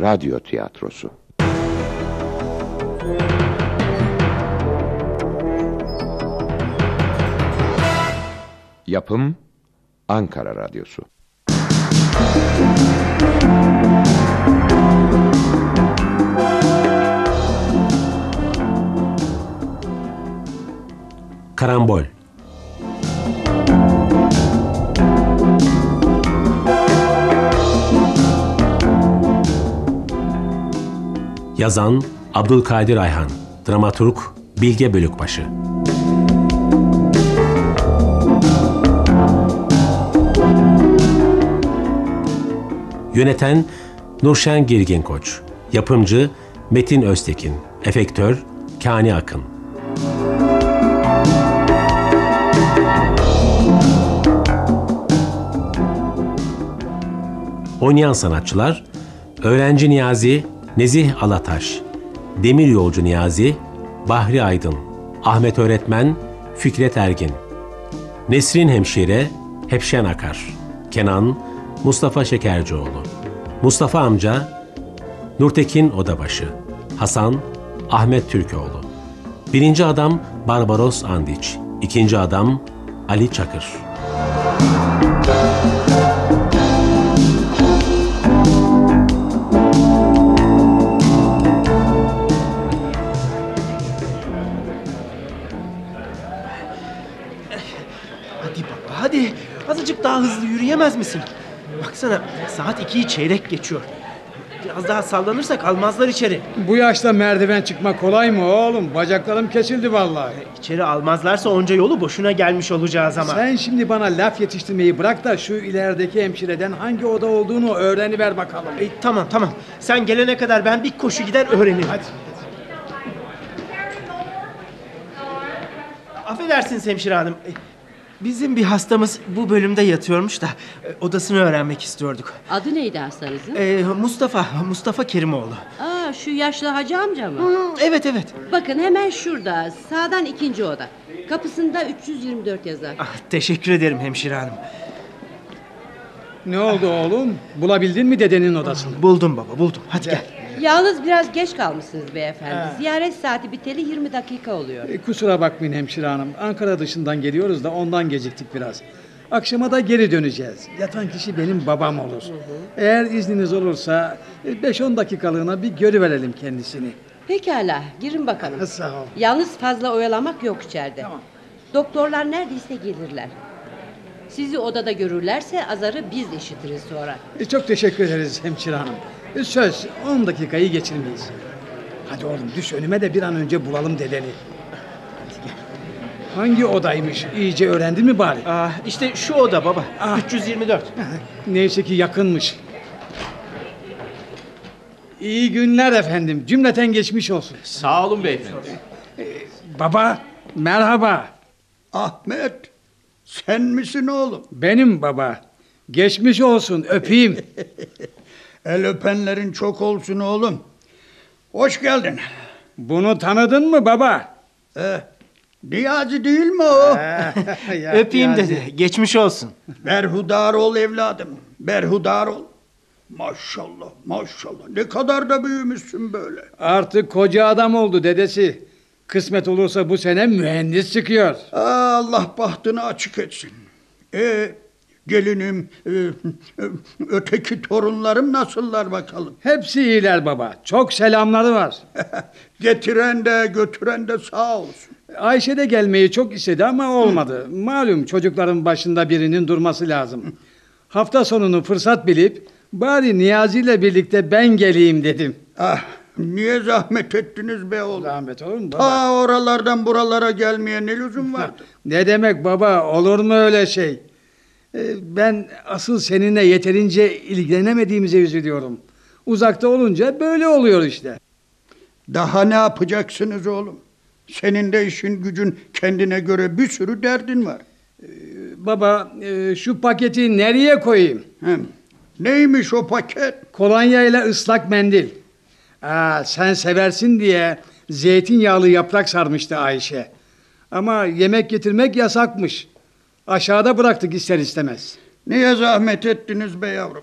radyo tiyatrosu. Yapım Ankara Radyosu. Karambol. Yazan Abdülkadir Ayhan, dramaturg Bilge Bölükbaşı. Yöneten Nurşen Girginkoç, yapımcı Metin Öztekin, efektör Kani Akın. Oynayan sanatçılar: Öğrenci Niyazi Nezih Alataş, Demiryolcu Niyazi Bahri Aydın, Ahmet Öğretmen Fikret Ergin, Nesrin Hemşire Hepşen Akar, Kenan Mustafa Şekercioğlu, Mustafa Amca Nurtekin Odabaşı, Hasan Ahmet Türkoğlu. Birinci adam Barbaros Andiç, ikinci adam Ali Çakır. Hadi baba, hadi. Azıcık daha hızlı yürüyemez misin? Baksana, saat 2'yi çeyrek geçiyor. Biraz daha sallanırsak almazlar içeri. Bu yaşta merdiven çıkmak kolay mı oğlum? Bacaklarım kesildi vallahi. İçeri almazlarsa onca yolu boşuna gelmiş olacağız ama. Sen şimdi bana laf yetiştirmeyi bırak da şu ilerideki hemşireden hangi oda olduğunu öğreniver bakalım. Tamam. Sen gelene kadar ben bir koşu gider öğrenirim. Hadi. Affedersiniz hemşire hanım. Bizim bir hastamız bu bölümde yatıyormuş da odasını öğrenmek istiyorduk. Adı neydi hastanızın? Mustafa Kerimoğlu. Aa, şu yaşlı hacı amca mı? Evet. Bakın hemen şurada, sağdan ikinci oda. Kapısında 324 yazar. Teşekkür ederim hemşire hanım. Ne oldu oğlum? Bulabildin mi dedenin odasını? Buldum baba, buldum. Hadi gel. Yalnız biraz geç kalmışsınız beyefendi. Ziyaret saati biteli 20 dakika oluyor. Kusura bakmayın hemşire hanım. Ankara dışından geliyoruz da ondan geciktik biraz. Akşama da geri döneceğiz. Yatan kişi benim babam olur. Eğer izniniz olursa 5-10 dakikalığına bir görüverelim kendisini. Pekala, girin bakalım. Sağ ol. Yalnız fazla oyalamak yok içeride. Tamam. Doktorlar neredeyse gelirler. Sizi odada görürlerse azarı biz işitiriz sonra. Çok teşekkür ederiz hemşire hanım. Söz 10 dakikayı geçirmeyiz. Hadi oğlum düş önüme de bir an önce bulalım dedeni. Hangi odaymış? İyice öğrendin mi bari? İşte şu oda baba. 324. Neyse ki yakınmış. İyi günler efendim. Cümleten geçmiş olsun. Sağ olun beyefendi. Baba merhaba. Ahmet, sen misin oğlum? Benim baba. Geçmiş olsun, öpeyim. El öpenlerin çok olsun oğlum. Hoş geldin. Bunu tanıdın mı baba? Niyazi değil mi o? Öpeyim dedi. Geçmiş olsun. Berhudar ol evladım. Berhudar ol. Maşallah. Ne kadar da büyümüşsün böyle. Artık koca adam oldu dedesi. Kısmet olursa bu sene mühendis çıkıyor. Allah bahtını açık etsin. Gelinim, öteki torunlarım nasıllar bakalım? Hepsi iyiler baba. Çok selamları var. Getiren de götüren de sağ olsun. Ayşe de gelmeyi çok istedi ama olmadı. Malum çocukların başında birinin durması lazım. Hafta sonunu fırsat bilip bari Niyazi ile birlikte ben geleyim dedim. Niye zahmet ettiniz be oğlum? Zahmet olur mu baba? Ta oralardan buralara gelmeye ne lüzum vardı? Ne demek baba, olur mu öyle şey? Ben asıl seninle yeterince ilgilenemediğimize üzülüyorum. Uzakta olunca böyle oluyor işte. Daha ne yapacaksınız oğlum? Senin de işin gücün kendine göre bir sürü derdin var. Baba şu paketi nereye koyayım? Neymiş o paket? Kolonya ile ıslak mendil. Sen seversin diye zeytinyağlı yaprak sarmıştı Ayşe. Ama yemek getirmek yasakmış. Aşağıda bıraktık ister istemez. Niye zahmet ettiniz be yavrum?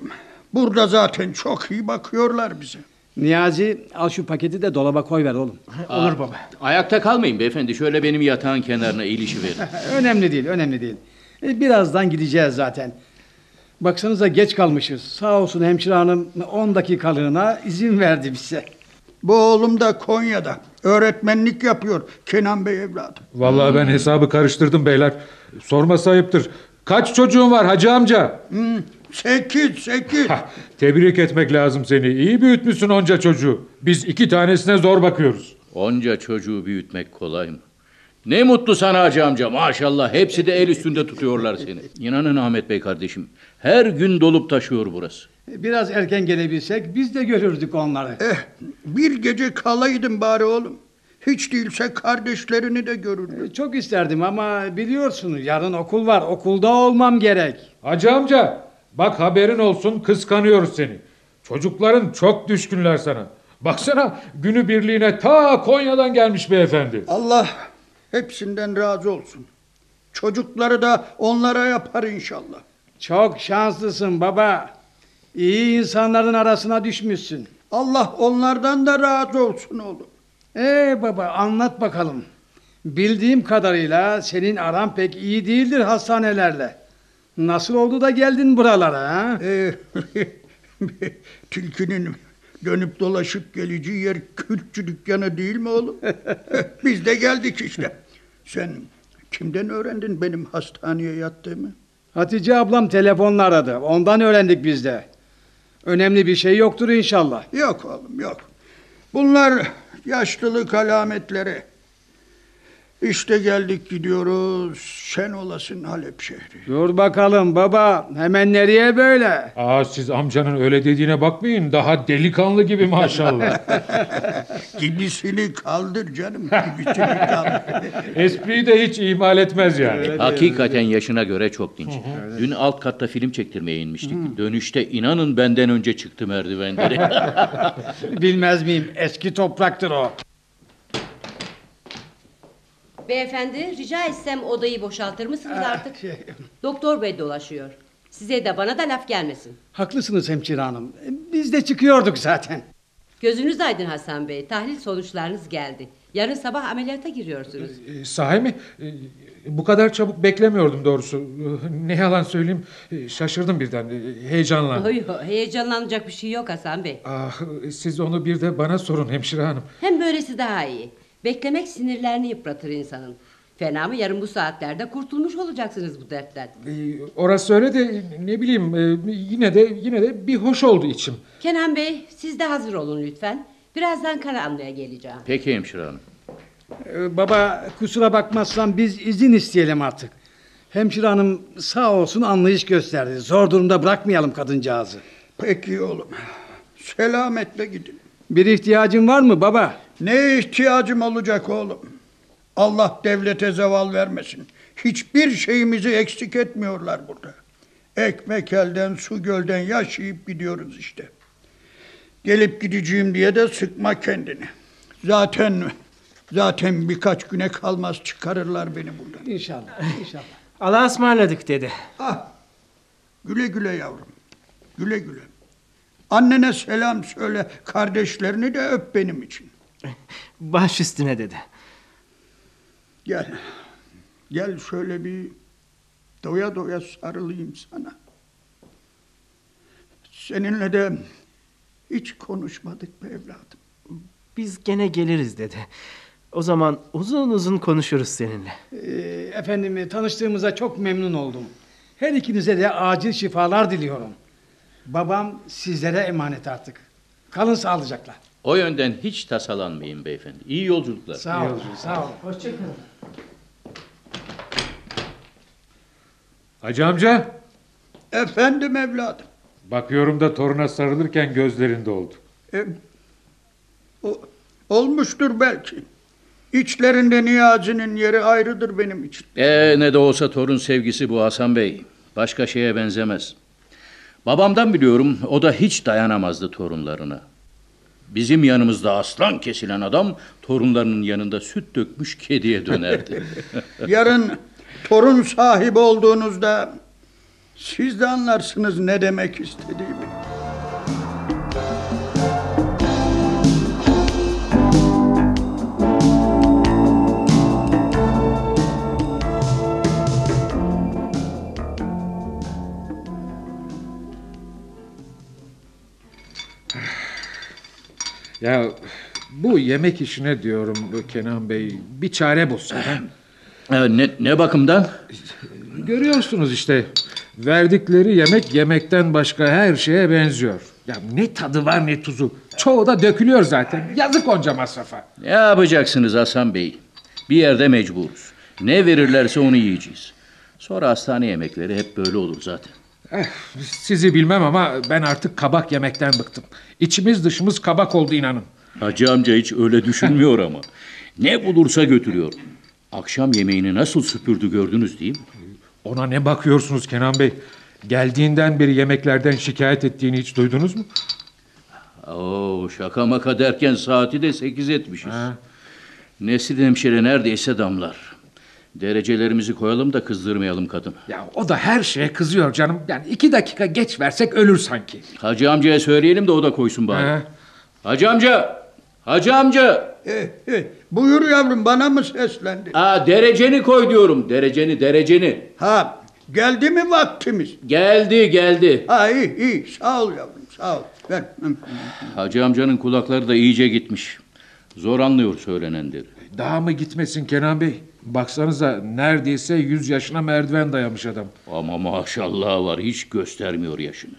Burada zaten çok iyi bakıyorlar bize. Niyazi, al şu paketi de dolaba koy ver oğlum. Olur baba. Ayakta kalmayın beyefendi. Şöyle benim yatağın kenarına ilişiverin. Önemli değil, önemli değil. Birazdan gideceğiz zaten. Baksanıza geç kalmışız. Sağ olsun hemşire hanım 10 dakikalığına izin verdi bize. Bu oğlum da Konya'da öğretmenlik yapıyor Kenan Bey evladım. Vallahi ben hesabı karıştırdım beyler. Sorması ayıptır. Kaç çocuğun var hacı amca? 8. Tebrik etmek lazım seni. İyi büyütmüşsün onca çocuğu. Biz 2 tanesine zor bakıyoruz. Onca çocuğu büyütmek kolay mı? Ne mutlu sana hacı amca, maşallah. Hepsi de el üstünde tutuyorlar seni. İnanın Ahmet Bey kardeşim, her gün dolup taşıyor burası. Biraz erken gelebilsek biz de görürdük onları. Bir gece kalaydım bari oğlum. Hiç değilse kardeşlerini de görürdüm. Çok isterdim ama biliyorsunuz yarın okul var. Okulda olmam gerek. Hacı amca bak haberin olsun, kıskanıyoruz seni. Çocukların çok düşkünler sana. Baksana günübirliğine ta Konya'dan gelmiş beyefendi. Allah hepsinden razı olsun. Çocukları da onlara yapar inşallah. Çok şanslısın baba. İyi insanların arasına düşmüşsün. Allah onlardan da razı olsun oğlum. Baba anlat bakalım. Bildiğim kadarıyla senin aran pek iyi değildir hastanelerle. Nasıl oldu da geldin buralara ha? Tilkinin dönüp dolaşıp geleceği yer kültçü dükkanı değil mi oğlum? Biz de geldik işte. Sen kimden öğrendin benim hastaneye yattığımı? Hatice ablam telefonla aradı. Ondan öğrendik biz de. Önemli bir şey yoktur inşallah. Yok oğlum yok. Bunlar yaşlılık alametleri. İşte geldik gidiyoruz. Şen olasın Halep şehri. Dur bakalım baba. Hemen nereye böyle? Siz amcanın öyle dediğine bakmayın. Daha delikanlı gibi maşallah. Gibisini kaldır canım. Gibisini kaldır. Espriyi de hiç ihmal etmez yani. Hakikaten yaşına göre çok dinç. Dün alt katta film çektirmeye inmiştik. Dönüşte inanın benden önce çıktı merdivenleri. Bilmez miyim? Eski topraktır o. Beyefendi rica etsem odayı boşaltır mısınız artık? Doktor bey dolaşıyor. Size de bana da laf gelmesin. Haklısınız hemşire hanım. Biz de çıkıyorduk zaten. Gözünüz aydın Hasan Bey. Tahlil sonuçlarınız geldi. Yarın sabah ameliyata giriyorsunuz. Sahi mi? Bu kadar çabuk beklemiyordum doğrusu. Ne yalan söyleyeyim, şaşırdım birden, heyecanlandım. Yok, heyecanlanacak bir şey yok Hasan Bey. Siz onu bir de bana sorun hemşire hanım. Hem böylesi daha iyi. Beklemek sinirlerini yıpratır insanın. Fena mı yarın bu saatlerde kurtulmuş olacaksınız bu dertten. Orası öyle de ne bileyim, yine de bir hoş oldu içim. Kenan Bey siz de hazır olun lütfen. Birazdan kan almaya geleceğim. Peki hemşire hanım. Baba kusura bakmazsan biz izin isteyelim artık. Hemşire hanım sağ olsun anlayış gösterdi. Zor durumda bırakmayalım kadıncağızı. Peki oğlum. Selametle gidin. Bir ihtiyacın var mı baba? Ne ihtiyacım olacak oğlum? Allah devlete zeval vermesin. Hiçbir şeyimizi eksik etmiyorlar burada. Ekmek elden, su gölden yaşayıp gidiyoruz işte. Gelip gideceğim diye de sıkma kendini. Zaten birkaç güne kalmaz çıkarırlar beni buradan. İnşallah. Allah'a ısmarladık dedi. Güle güle yavrum. Güle güle. Annene selam söyle, kardeşlerini de öp benim için. Baş üstüne dedi. Gel şöyle bir doya doya sarılayım sana. Seninle de hiç konuşmadık be evladım. Biz gene geliriz dedi. O zaman uzun uzun konuşuruz seninle. Efendim tanıştığımıza çok memnun oldum. Her ikinize de acil şifalar diliyorum. Babam sizlere emanet artık. Kalın sağlıcakla. O yönden hiç tasalanmayın beyefendi. İyi yolculuklar. Sağ olun. Hoşçakalın. Hacı amca, Efendim evladım. bakıyorum da toruna sarılırken gözlerin doldu. Olmuştur belki. İçlerinde Niyazi'nin yeri ayrıdır benim için. Ne de olsa torun sevgisi bu Hasan Bey. Başka şeye benzemez. Babamdan biliyorum, o da hiç dayanamazdı torunlarına. Bizim yanımızda aslan kesilen adam torunlarının yanında süt dökmüş kediye dönerdi. Yarın torun sahibi olduğunuzda siz de anlarsınız ne demek istediğimi. Ya bu yemek işine diyorum Kenan Bey, bir çare bulsak. Ne bakımdan? Görüyorsunuz işte, verdikleri yemek yemekten başka her şeye benziyor. Ya ne tadı var ne tuzu. Çoğu da dökülüyor zaten. Yazık onca masrafa. Ne yapacaksınız Hasan Bey? Bir yerde mecburuz. Ne verirlerse onu yiyeceğiz. Sonra hastane yemekleri hep böyle olur zaten. Sizi bilmem ama ben artık kabak yemekten bıktım. İçimiz dışımız kabak oldu, inanın. Hacı amca hiç öyle düşünmüyor ama. Ne bulursa götürüyor. Akşam yemeğini nasıl süpürdü gördünüz değil mi? Ona ne bakıyorsunuz Kenan Bey? Geldiğinden beri yemeklerden şikayet ettiğini hiç duydunuz mu? Oo, şaka maka derken saati de 8 etmişiz. Nesrin hemşire neredeyse damlar. Derecelerimizi koyalım da kızdırmayalım kadın. Ya o da her şeye kızıyor canım. Yani 2 dakika geç versek ölür sanki. Hacı amcaya söyleyelim de o da koysun bari. Hacı amca! Hacı amca! Buyur yavrum, bana mı seslendi? Dereceni koy diyorum. Dereceni. Ha, geldi mi vaktimiz? Geldi. Ha, iyi. Sağ ol yavrum, sağ ol. Ver. Hacı amcanın kulakları da iyice gitmiş. Zor anlıyor söylenenleri. Daha mı gitmesin Kenan Bey? Baksanıza, neredeyse 100 yaşına merdiven dayamış adam. Ama maşallah var, hiç göstermiyor yaşını.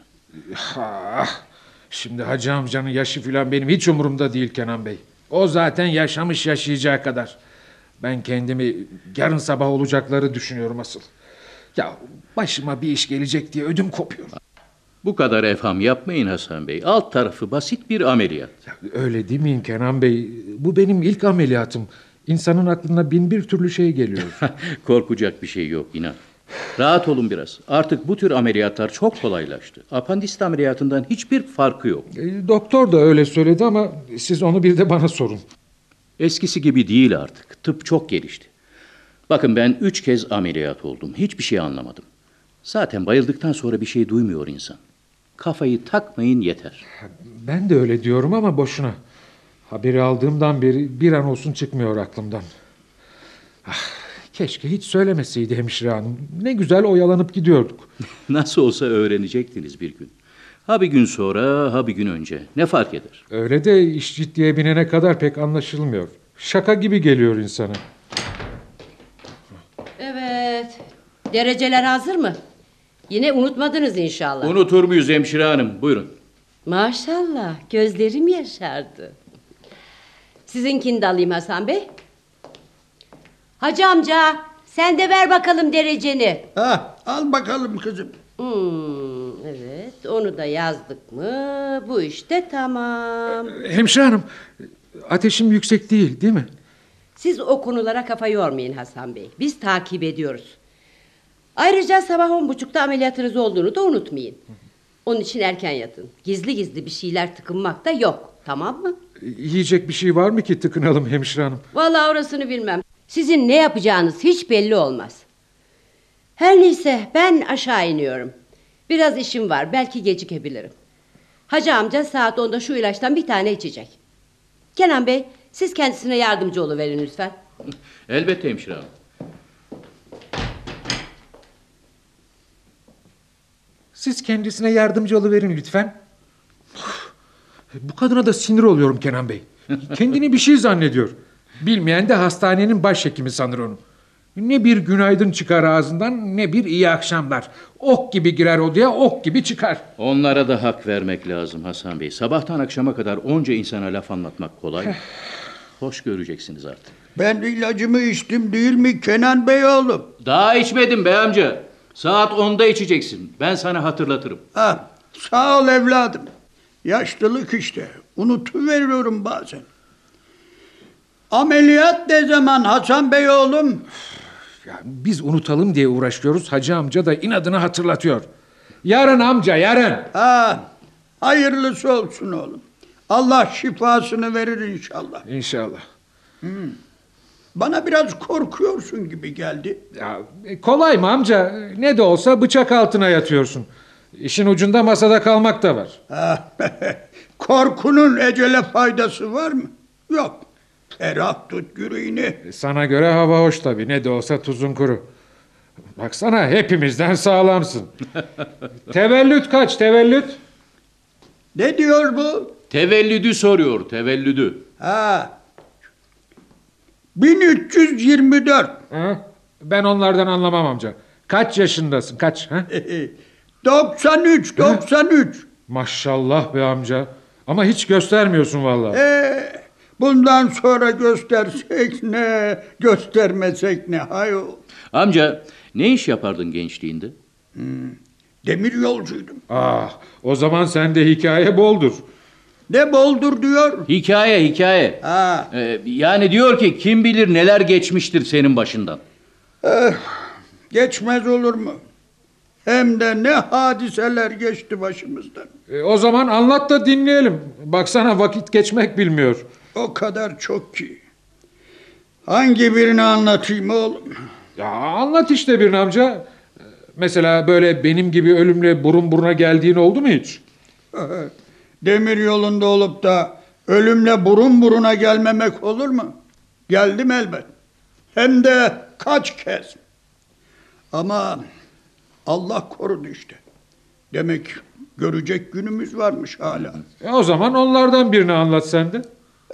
Şimdi hacı amcanın yaşı filan benim hiç umurumda değil Kenan Bey. O zaten yaşamış yaşayacağı kadar. Ben kendimi yarın sabah olacakları düşünüyorum asıl. Ya başıma bir iş gelecek diye ödüm kopuyor. Bu kadar evham yapmayın Hasan Bey. Alt tarafı basit bir ameliyat. Ya, öyle demeyin Kenan Bey. Bu benim ilk ameliyatım. İnsanın aklına bin bir türlü şey geliyor. Korkacak bir şey yok, inan. Rahat olun biraz. Artık bu tür ameliyatlar çok kolaylaştı. Apandisit ameliyatından hiçbir farkı yok. Doktor da öyle söyledi ama siz onu bir de bana sorun. Eskisi gibi değil artık. Tıp çok gelişti. Bakın, ben 3 kez ameliyat oldum. Hiçbir şey anlamadım. Zaten bayıldıktan sonra bir şey duymuyor insan. Kafayı takmayın yeter. Ben de öyle diyorum ama boşuna. Haberi aldığımdan beri bir an olsun çıkmıyor aklımdan. Keşke hiç söylemeseydi hemşire hanım. Ne güzel oyalanıp gidiyorduk. Nasıl olsa öğrenecektiniz bir gün. Ha bir gün sonra, ha bir gün önce. Ne fark eder? Öyle de iş ciddiye binene kadar pek anlaşılmıyor. Şaka gibi geliyor insana. Evet. Dereceler hazır mı? Yine unutmadınız inşallah. Unutur muyuz hemşire hanım? Buyurun. Maşallah, gözlerim yaşardı. Sizinkini de alayım Hasan Bey. Hacı amca, sen de ver bakalım dereceni. Ha, al bakalım kızım. Evet, onu da yazdık mı bu işte tamam. Hemşire hanım, ateşim yüksek değil mi? Siz o konulara kafa yormayın Hasan Bey. Biz takip ediyoruz. Ayrıca sabah 10.30'da ameliyatınız olduğunu da unutmayın. Onun için erken yatın. Gizli gizli bir şeyler tıkınmak da yok. Tamam mı? Yiyecek bir şey var mı ki tıkınalım hemşire hanım? Vallahi orasını bilmem. Sizin ne yapacağınız hiç belli olmaz. Her neyse, ben aşağı iniyorum. Biraz işim var, belki gecikebilirim. Hacı amca saat 10'da şu ilaçtan bir tane içecek. Kenan Bey, siz kendisine yardımcı oluverin lütfen. Elbette hemşire hanım. Siz kendisine yardımcı oluverin lütfen. Bu kadına da sinir oluyorum Kenan Bey. Kendini bir şey zannediyor. Bilmeyen de hastanenin başhekimi sanır onu. Ne bir günaydın çıkar ağzından, ne bir iyi akşamlar. Ok gibi girer odaya, ok gibi çıkar. Onlara da hak vermek lazım Hasan Bey. Sabahtan akşama kadar onca insana laf anlatmak kolay mı? Hoş göreceksiniz artık. Ben ilacımı içtim değil mi Kenan Bey oğlum? Daha içmedim bey amca. Saat 10'da içeceksin. Ben sana hatırlatırım. Ha, sağ ol evladım. Yaşlılık işte. Unutuveriyorum bazen. Ameliyat ne zaman Hasan Bey oğlum? Ya biz unutalım diye uğraşıyoruz. Hacı amca da inadına hatırlatıyor. Yarın amca, yarın. Ha, hayırlısı olsun oğlum. Allah şifasını verir inşallah. İnşallah. Bana biraz korkuyorsun gibi geldi. Ya, kolay mı amca? Ne de olsa bıçak altına yatıyorsun. İşin ucunda masada kalmak da var. Ha, korkunun ecele faydası var mı? Yok. Ferah tut yüreğini. Sana göre hava hoş tabii. Ne de olsa tuzun kuru. Baksana, hepimizden sağlamsın. Tevellüt kaç, tevellüt? Ne diyor bu? Tevellüdü soruyor, tevellüdü. Ha. 1324. Hı? Ben onlardan anlamam amca. Kaç yaşındasın? Kaç? Ha? 93. Maşallah be amca. Ama hiç göstermiyorsun vallahi. Bundan sonra göstersek ne, göstermesek ne hayır. Amca, ne iş yapardın gençliğinde? Demir yolcuydum. Ah, o zaman sende hikaye boldur. Ne boldur diyor? Hikaye. Ha. Yani diyor ki kim bilir neler geçmiştir senin başından. Geçmez olur mu? Hem de ne hadiseler geçti başımızdan. O zaman anlat da dinleyelim. Baksana vakit geçmek bilmiyor. O kadar çok ki. Hangi birini anlatayım oğlum? Ya anlat işte bir amca. Mesela böyle benim gibi ölümle burun buruna geldiğin oldu mu hiç? Demir yolunda olup da ölümle burun buruna gelmemek olur mu? Geldim elbet. Hem de kaç kez. Ama Allah korudu işte. Demek görecek günümüz varmış hala. O zaman onlardan birini anlat sen de.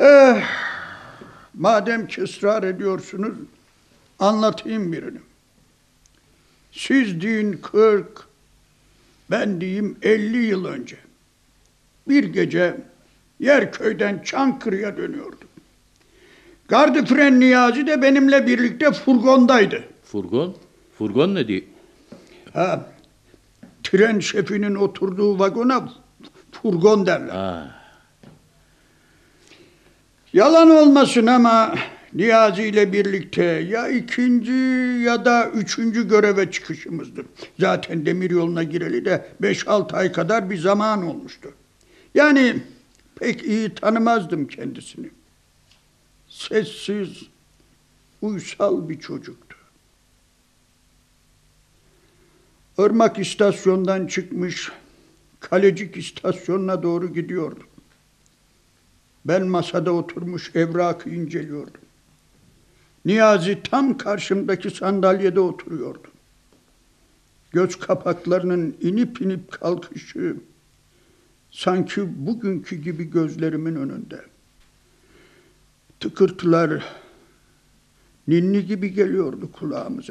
Madem ki ısrar ediyorsunuz, anlatayım birini. Siz deyin 40, ben diyeyim 50 yıl önce. Bir gece Yerköy'den Çankırı'ya dönüyordum. Gardifren Niyazi de benimle birlikte furgondaydı. Furgon? Furgon ne diyor? Ha, tren şefinin oturduğu vagona furgon derler. Yalan olmasın ama Niyazi ile birlikte ya ikinci ya da üçüncü göreve çıkışımızdır. Zaten demiryoluna gireli de 5-6 ay kadar bir zaman olmuştu. Yani pek iyi tanımazdım kendisini. Sessiz, uysal bir çocuktu. Irmak istasyondan çıkmış, Kalecik istasyonuna doğru gidiyordu. Ben masada oturmuş evrakı inceliyordum. Niyazi tam karşımdaki sandalyede oturuyordu. Göz kapaklarının inip inip kalkışı sanki bugünkü gibi gözlerimin önünde. Tıkırtılar ninni gibi geliyordu kulağımıza.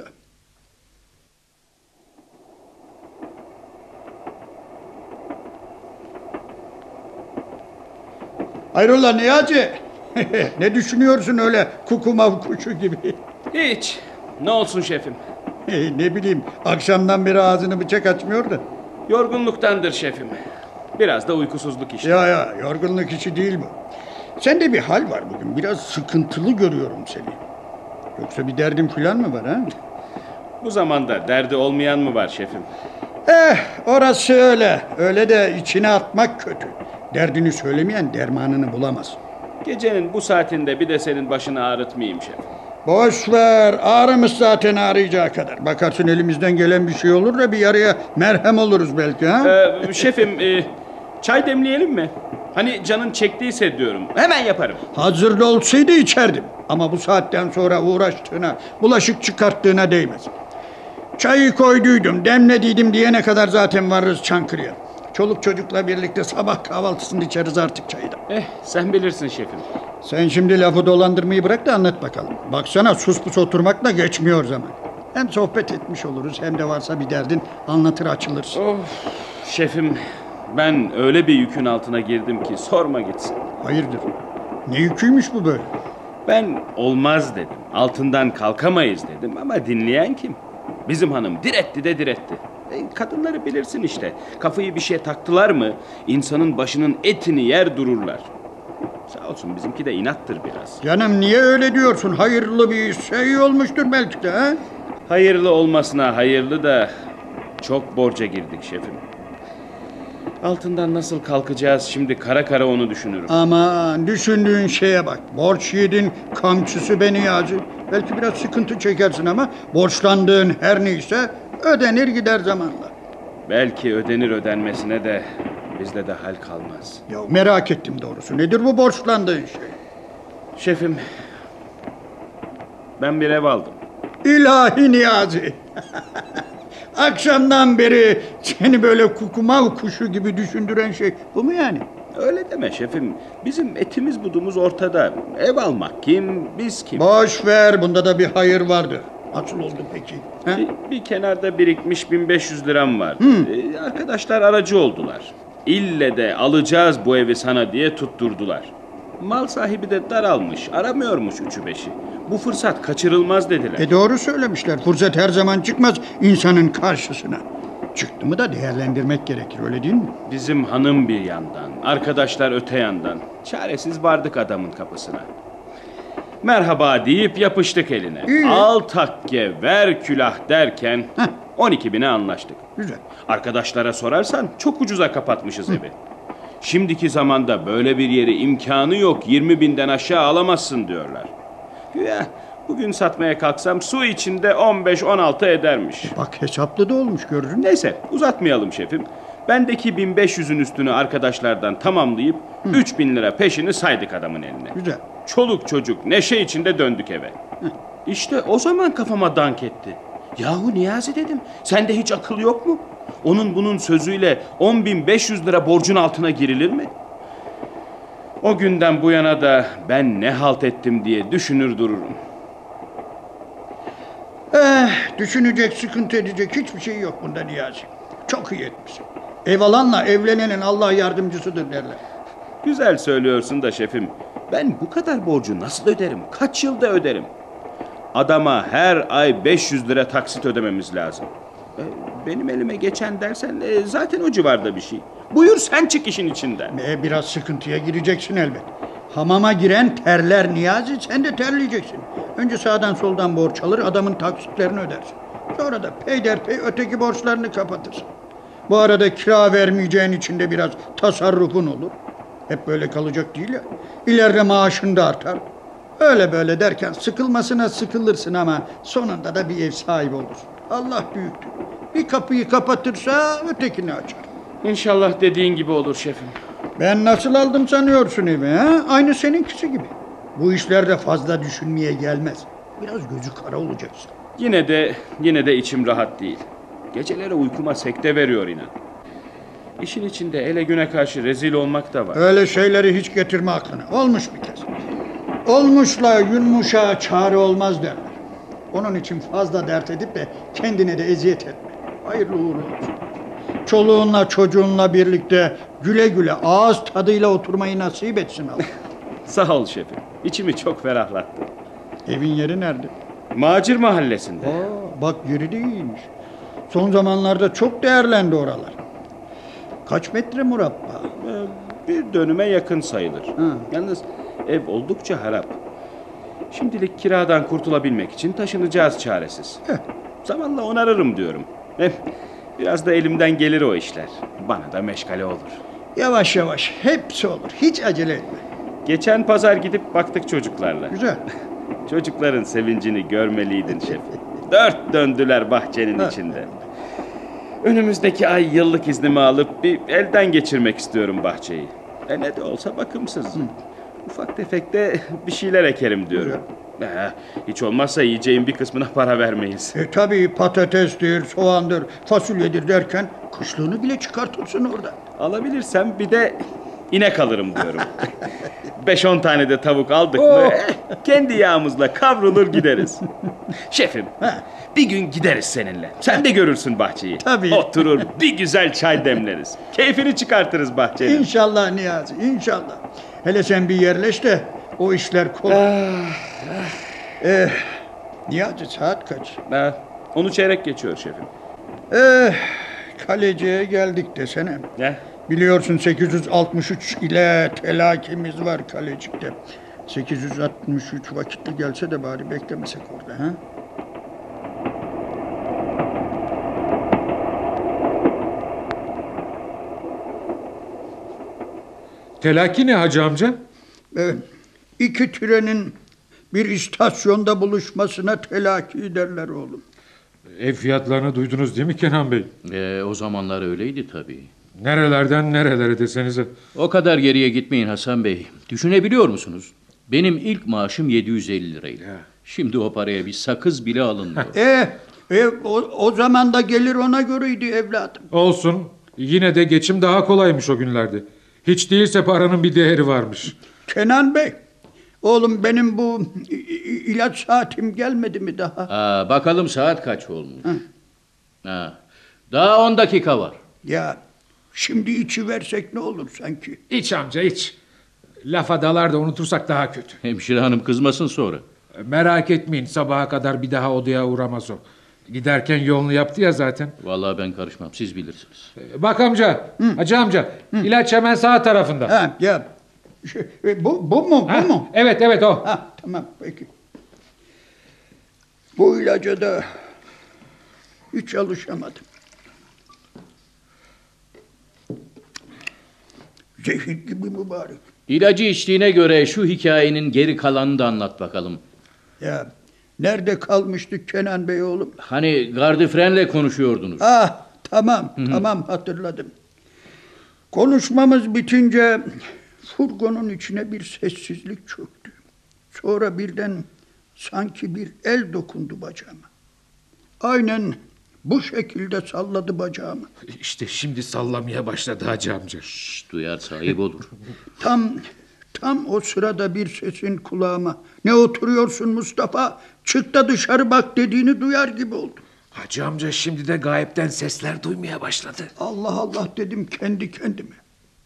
Hayrola Niyazi? Ne düşünüyorsun öyle kukumav kuşu gibi? Hiç. Ne olsun şefim? Ne bileyim, akşamdan beri ağzını bıçak açmıyordu. Yorgunluktandır şefim. Biraz da uykusuzluk işte. Ya, yorgunluk işi değil bu. Sende bir hal var bugün, biraz sıkıntılı görüyorum seni. Yoksa bir derdin falan mı var ha? Bu zamanda derdi olmayan mı var şefim? Orası öyle. Öyle de içine atmak kötü. Derdini söylemeyen dermanını bulamaz. Gecenin bu saatinde bir de senin başını ağrıtmayayım şefim. Boş ver, ağrımış zaten ağrıyacağı kadar. Bakarsın elimizden gelen bir şey olur da bir yarıya merhem oluruz belki ha? Şefim, çay demleyelim mi? Hani canın çektiyse diyorum. Hemen yaparım. Hazırda olsaydı içerdim. Ama bu saatten sonra uğraştığına, bulaşık çıkarttığına değmez. Çayı koyduydum, demlediydim diyene kadar zaten varırız Çankırı'ya. Çoluk çocukla birlikte sabah kahvaltısını içeriz artık çayı da. Sen bilirsin şefim. Sen şimdi lafı dolandırmayı bırak da anlat bakalım. Baksana sus pus oturmakla geçmiyor zaman. Hem sohbet etmiş oluruz hem de varsa bir derdin anlatır açılırsın. Şefim, ben öyle bir yükün altına girdim ki sorma gitsin. Hayırdır? Ne yüküymüş bu böyle? Ben olmaz dedim. Altından kalkamayız dedim ama dinleyen kim? Bizim hanım diretti de diretti. Kadınları bilirsin işte. Kafayı bir şeye taktılar mı insanın başının etini yer dururlar. Sağ olsun bizimki de inattır biraz. Canım niye öyle diyorsun? Hayırlı bir şey olmuştur belki de ha? Hayırlı olmasına hayırlı da çok borca girdik şefim. Altından nasıl kalkacağız şimdi kara kara onu düşünürüm. Aman düşündüğün şeye bak. Borç yedin kamçısı beni Niyazi. Belki biraz sıkıntı çekersin ama borçlandığın her neyse ödenir gider zamanla. Belki ödenir ödenmesine de bizde de hal kalmaz. Ya merak ettim doğrusu. Nedir bu borçlandığın şey? Şefim, ben bir ev aldım. İlahi Niyazi. Akşamdan beri seni böyle kukumav kuşu gibi düşündüren şey bu mu yani? Öyle deme şefim. Bizim etimiz budumuz ortada. Ev almak kim, biz kim? Boş ver, bunda da bir hayır vardı. Nasıl oldu peki? He? Bir kenarda birikmiş 1500 liram var. Arkadaşlar aracı oldular. İlle de alacağız bu evi sana diye tutturdular. Mal sahibi de daralmış, aramıyormuş üçü beşi. Bu fırsat kaçırılmaz dediler. Doğru söylemişler. Fırsat her zaman çıkmaz insanın karşısına. Çıktı mı da değerlendirmek gerekir, öyle değil mi? Bizim hanım bir yandan, arkadaşlar öte yandan. Çaresiz vardık adamın kapısına. Merhaba deyip yapıştık eline. İyi. Al takke, ver külah derken 12.000'e anlaştık. Güzel. Arkadaşlara sorarsan çok ucuza kapatmışız evi. Şimdiki zamanda böyle bir yeri imkanı yok, 20.000'den aşağı alamazsın diyorlar. Güya bugün satmaya kalksam su içinde 15-16 edermiş. Bak hesaplı da olmuş, gördün mü? Neyse uzatmayalım şefim. Bendeki 1500'ün üstünü arkadaşlardan tamamlayıp 3.000 lira peşini saydık adamın eline. Güzel. Çoluk çocuk neşe içinde döndük eve. İşte o zaman kafama dank etti. Yahu Niyazi dedim, sende hiç akıl yok mu? Onun bunun sözüyle 10.500 lira borcun altına girilir mi? O günden bu yana da ben ne halt ettim diye düşünür dururum. Düşünecek, sıkıntı edecek hiçbir şey yok bunda Niyazi. Çok iyi etmişsin. Ev alanla evlenenin Allah yardımcısıdır derler. Güzel söylüyorsun da şefim. Ben bu kadar borcu nasıl öderim? Kaç yılda öderim? Adama her ay 500 lira taksit ödememiz lazım. Benim elime geçen dersen zaten o civarda bir şey. Buyur sen çık işin içinden. Biraz sıkıntıya gireceksin elbet. Hamama giren terler Niyazi, sen de terleyeceksin. Önce sağdan soldan borç alır, adamın taksitlerini ödersin. Sonra da peyderpey öteki borçlarını kapatırsın. Bu arada kira vermeyeceğin için de biraz tasarrufun olur. Hep böyle kalacak değil ya. İleride maaşın da artar. Öyle böyle derken sıkılmasına sıkılırsın ama sonunda da bir ev sahibi olursun. Allah büyüktür. Bir kapıyı kapatırsa ötekini açar. İnşallah dediğin gibi olur şefim. Ben nasıl aldım sanıyorsun evi ha? Aynı seninkisi gibi. Bu işlerde fazla düşünmeye gelmez. Biraz gözü kara olacaksın. Yine de içim rahat değil. Geceleri uykuma sekte veriyor inan. İşin içinde ele güne karşı rezil olmak da var. Öyle şeyleri hiç getirme aklına. Olmuş bir kez. Olmuşla yunmuşa çare olmaz derler. Onun için fazla dert edip de kendine de eziyet etme. Hayırlı uğurlu olsun. Çoluğunla çocuğunla birlikte güle güle ağız tadıyla oturmayı nasip etsin Allah. Sağ ol şefim. İçimi çok ferahlattı. Evin yeri nerede? Macir mahallesinde. Bak yeri de iyiymiş. Son zamanlarda çok değerlendi oralar. Kaç metre murabba? Bir dönüme yakın sayılır. Yalnız ev oldukça harap. Şimdilik kiradan kurtulabilmek için taşınacağız çaresiz. Zamanla onarırım diyorum. Biraz da elimden gelir o işler. Bana da meşgale olur. Yavaş yavaş hepsi olur. Hiç acele etme. Geçen pazar gidip baktık çocuklarla. Güzel. Çocukların sevincini görmeliydin şef. 4 döndüler bahçenin içinde. Önümüzdeki ay yıllık iznimi alıp bir elden geçirmek istiyorum bahçeyi. Ne de olsa bakımsız. Ufak tefek de bir şeyler ekerim diyorum. Hiç olmazsa yiyeceğim bir kısmına para vermeyiz. Tabii patatestir, soğandır, fasulyedir derken kışlığını bile çıkartırsın orada. Alabilirsem bir de inek alırım diyorum. 5-10 tane de tavuk aldık mı kendi yağımızla kavrulur gideriz. Şefim bir gün gideriz seninle. Sen de görürsün bahçeyi. Tabii. Oturur bir güzel çay demleriz. Keyfini çıkartırız bahçenin. İnşallah Niyazi, inşallah. Hele sen bir yerleş de o işler kolay. Niyazi saat kaç? 10'u çeyrek geçiyor şefim. Kaleciye geldik desene. Ne? Biliyorsun 863 ile telakimiz var kalecikte. 863 vakitli gelse de bari beklemesek orada ha? Telaki ne hacı amca? İki trenin bir istasyonda buluşmasına telaki derler oğlum. Ev fiyatlarını duydunuz değil mi Kenan Bey? O zamanlar öyleydi tabii. Nerelerden nerelere desenize. O kadar geriye gitmeyin Hasan Bey. Düşünebiliyor musunuz? Benim ilk maaşım 750 liraydı. Şimdi o paraya bir sakız bile alınmıyor. O zaman da gelir ona göreydi evladım. Olsun. Yine de geçim daha kolaymış o günlerde. Hiç değilse paranın bir değeri varmış. Kenan Bey, oğlum benim bu ilaç saatim gelmedi mi daha? Bakalım saat kaç olmuş? Daha 10 dakika var. Ya şimdi içi versek ne olur sanki? İç amca iç. Lafa dalar da unutursak daha kötü. Hemşire hanım kızmasın sonra. Merak etmeyin, sabaha kadar bir daha odaya uğramaz o. Giderken yolunu yaptı ya zaten. Vallahi ben karışmam, siz bilirsiniz. Bak amca, Hacı amca, ilaç hemen sağ tarafında. Ya. Bu mu? Bu mu? Evet o. Tamam peki. Bu ilaca da hiç alışamadım. Zehir gibi mübarek. İlacı içtiğine göre şu hikayenin geri kalanını da anlat bakalım. Ya nerede kalmıştık Kenan Bey oğlum? Hani gardifrenle konuşuyordunuz. Tamam hatırladım. Konuşmamız bitince furgonun içine bir sessizlik çöktü. Sonra birden sanki bir el dokundu bacağıma. Aynen bu şekilde salladı bacağımı. İşte şimdi sallamaya başladı Hacı amca. Duyar sahip olur. Tam o sırada bir sesin kulağıma "Ne oturuyorsun Mustafa? Çık da dışarı bak" dediğini duyar gibi oldum. Hacı amca şimdi de gayipten sesler duymaya başladı. Allah Allah dedim kendi kendime.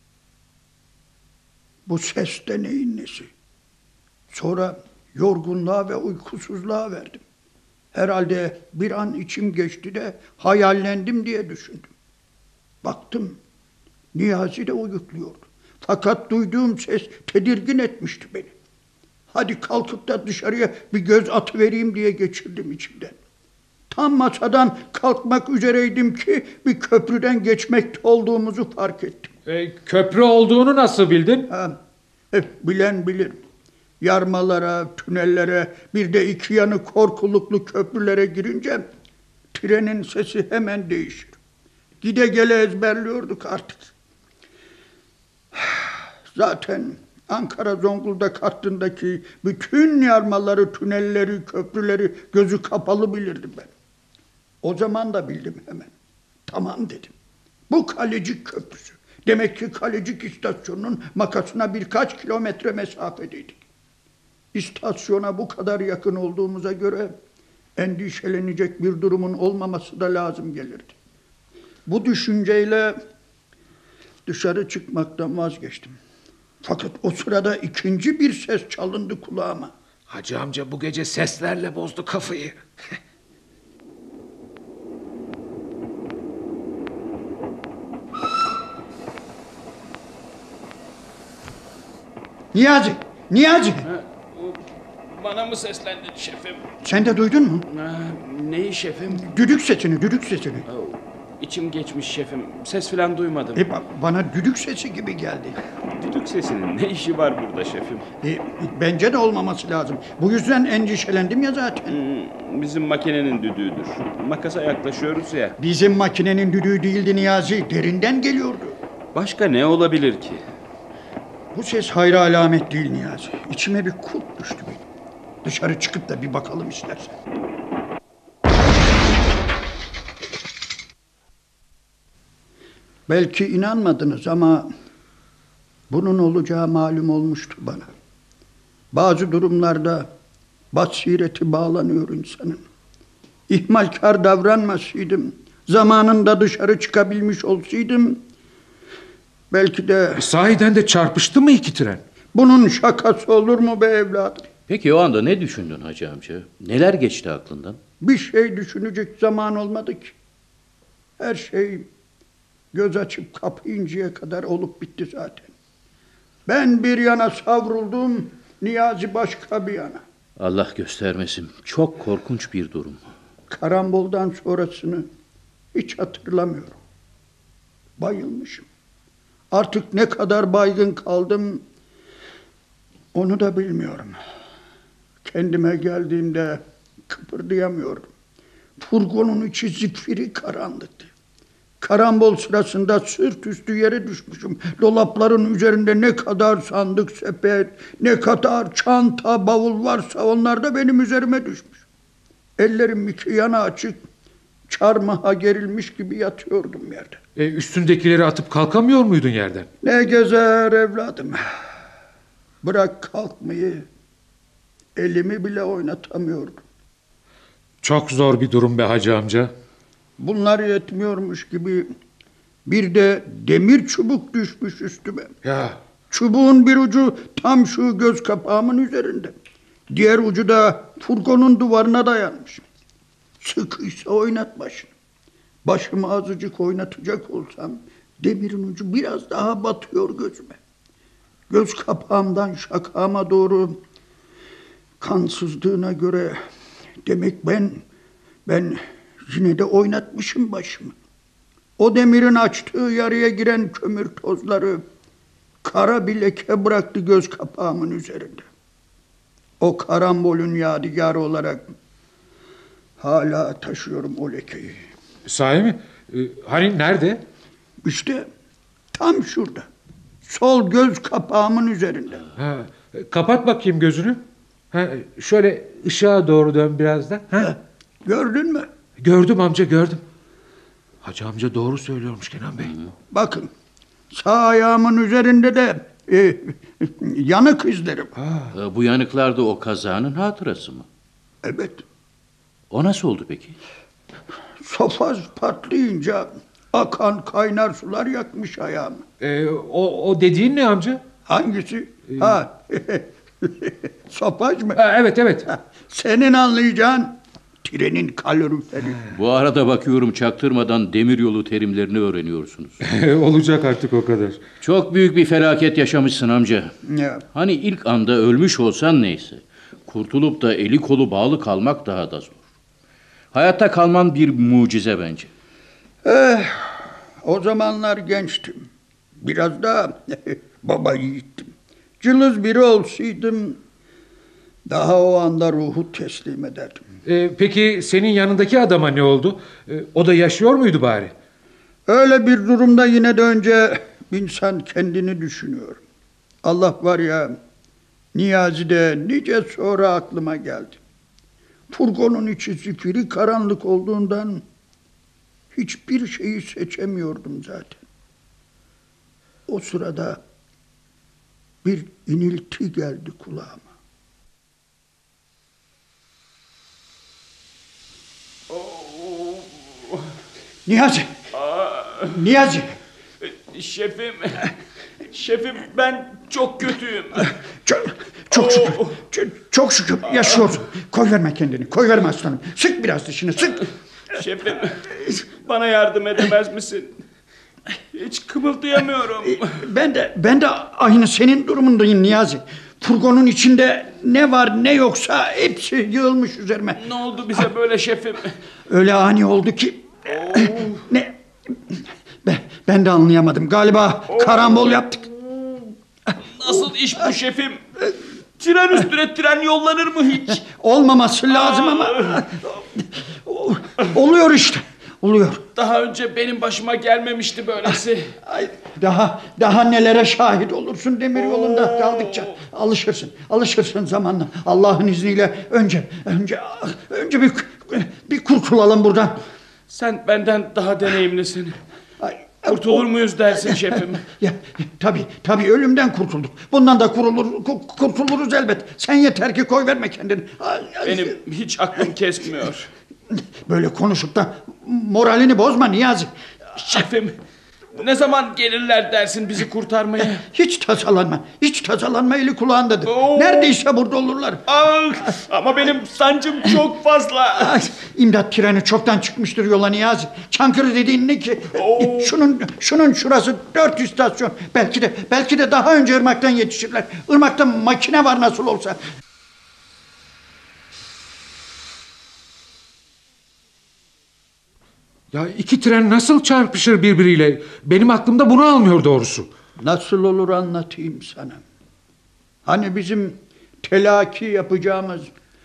Bu ses de neyin nesi? Sonra yorgunluğa ve uykusuzluğa verdim. Herhalde bir an içim geçti de hayallendim diye düşündüm. Baktım Niyazi de uyukluyordu. Fakat duyduğum ses tedirgin etmişti beni. Hadi kalkıp da dışarıya bir göz atıvereyim diye geçirdim içimden. Tam masadan kalkmak üzereydim ki bir köprüden geçmekte olduğumuzu fark ettim. Köprü olduğunu nasıl bildin? Bilen bilir. Yarmalara, tünellere, bir de iki yanı korkuluklu köprülere girince trenin sesi hemen değişir. Gide gele ezberliyorduk artık. Zaten Ankara Zonguldak hattındaki bütün yarmaları, tünelleri, köprüleri gözü kapalı bilirdim ben. O zaman da bildim hemen. Tamam dedim. Bu Kalecik Köprüsü. Demek ki Kalecik istasyonunun makasına birkaç kilometre mesafedeydik. İstasyona bu kadar yakın olduğumuza göre endişelenecek bir durumun olmaması da lazım gelirdi. Bu düşünceyle dışarı çıkmaktan vazgeçtim. Fakat o sırada ikinci bir ses çalındı kulağıma. Hacı amca bu gece seslerle bozdu kafayı. Niyazi! Bana mı seslendin şefim? Sen de duydun mu? Neyi şefim? Düdük sesini. İçim geçmiş şefim. Ses falan duymadım. Bana düdük sesi gibi geldi. Düdük sesinin ne işi var burada şefim? Bence de olmaması lazım. Bu yüzden endişelendim ya zaten. Bizim makinenin düdüğüdür. Makasa yaklaşıyoruz ya. Bizim makinenin düdüğü değildi Niyazi. Derinden geliyordu. Başka ne olabilir ki? Bu ses hayra alamet değil Niyazi. İçime bir kurt düştü benim. Dışarı çıkıp da bir bakalım istersen. Belki inanmadınız ama bunun olacağı malum olmuştu bana. Bazı durumlarda basireti bağlanıyor insanın. İhmalkar davranmasaydım, zamanında dışarı çıkabilmiş olsaydım, belki de... Sahiden de çarpıştı mı iki tren? Bunun şakası olur mu be evladım? Peki o anda ne düşündün Hacı amca? Neler geçti aklından? Bir şey düşünecek zaman olmadı ki. Her şey göz açıp kapayıncaya kadar olup bitti zaten. Ben bir yana savruldum, Niyazi başka bir yana. Allah göstermesin. Çok korkunç bir durum. Karamboldan sonrasını hiç hatırlamıyorum. Bayılmışım. Artık ne kadar baygın kaldım onu da bilmiyorum. Kendime geldiğimde kıpırdayamıyordum. Furgonun içi zifiri karanlıktı. Karambol sırasında sırt üstü yere düşmüşüm. Dolapların üzerinde ne kadar sandık, sepet, ne kadar çanta, bavul varsa onlar da benim üzerime düşmüş. Ellerim iki yana açık, çarmıha gerilmiş gibi yatıyordum yerde. Üstündekileri atıp kalkamıyor muydun yerden? Ne gezer evladım. Bırak kalkmayı, elimi bile oynatamıyordum. Çok zor bir durum be hacı amca. Bunlar yetmiyormuş gibi bir de demir çubuk düşmüş üstüme. Ya. Çubuğun bir ucu tam şu göz kapağımın üzerinde. Diğer ucu da furgonun duvarına dayanmış. Sıkıysa oynat başını. Başımı azıcık oynatacak olsam demirin ucu biraz daha batıyor gözüme. Göz kapağımdan şakağıma doğru kan sızdığına göre demek ben yine de oynatmışım başımı. O demirin açtığı yarıya giren kömür tozları kara bir leke bıraktı göz kapağımın üzerinde. O karambolün yadigarı olarak hala taşıyorum o lekeyi. Sahi mi? Hani nerede? İşte tam şurada. Sol göz kapağımın üzerinde. Ha, kapat bakayım gözünü. Şöyle ışığa doğru dön biraz da. Gördün mü? Gördüm amca, gördüm. Hacı amca doğru söylüyormuş Kenan Bey. Bakın sağ ayağımın üzerinde de yanık izlerim. Bu yanıklar da o kazanın hatırası mı? Evet. O nasıl oldu peki? Sofaz patlayınca akan kaynar sular yakmış ayağımı. O dediğin ne amca? Hangisi? Sopaj mı? Evet. Senin anlayacağın trenin kaloriferi. Bu arada bakıyorum çaktırmadan demiryolu terimlerini öğreniyorsunuz. Olacak artık o kadar. Çok büyük bir felaket yaşamışsın amca. Ya. Hani ilk anda ölmüş olsan neyse. Kurtulup da eli kolu bağlı kalmak daha da zor. Hayatta kalman bir mucize bence. O zamanlar gençtim. Biraz da baba yiğittim. Cılız biri olsaydım daha o anda ruhu teslim ederdim. Peki senin yanındaki adama ne oldu? O da yaşıyor muydu bari? Öyle bir durumda yine de önce insan kendini düşünüyor. Allah var ya, Niyazi'de nice sonra aklıma geldi. Furgonun içi zifiri karanlık olduğundan hiçbir şeyi seçemiyordum zaten. O sırada bir inilti geldi kulağıma. Niyazi! Niyazi! Şefim ben çok kötüyüm. Çok şükür. Çok şükür yaşıyorsun. Koyverme kendini. Koyverme aslanım. Sık biraz dişini sık. Şefim bana yardım edemez misin? Hiç kımıldayamıyorum. Ben de aynı senin durumundayım Niyazi. Furgonun içinde ne var ne yoksa hepsi yığılmış üzerime. Ne oldu bize böyle şefim? Öyle ani oldu ki ben de anlayamadım. Galiba karambol yaptık. Nasıl iş bu şefim? Tren üstüne tren yollanır mı hiç? Olmaması lazım ama oluyor işte. Oluyor. Daha önce benim başıma gelmemişti böylesi. Daha nelere şahit olursun demir yolunda kaldıkça. Alışırsın zamanla. Allah'ın izniyle önce bir kurtulalım buradan. Sen benden daha deneyimlisin. Kurtulur muyuz dersin şefim? Ya, tabii ölümden kurtulduk. Bundan da kurtuluruz elbet. Sen yeter ki koyverme kendini. Benim hiç aklım kesmiyor. Böyle konuşup da moralini bozma Niyazi. Şefim, ne zaman gelirler dersin bizi kurtarmaya? Hiç tasalanma eli kulağındadır. Neredeyse burada olurlar. Ama benim sancım çok fazla. İmdat treni çoktan çıkmıştır yola Niyazi. Çankırı dediğin ne ki? Şunun şurası 4 istasyon. Belki de daha önce ırmaktan yetişirler. Irmakta makine var nasıl olsa. Ya iki tren nasıl çarpışır birbiriyle? Benim aklımda bunu almıyor doğrusu. Nasıl olur anlatayım sana. Hani bizim telaki yapacağımız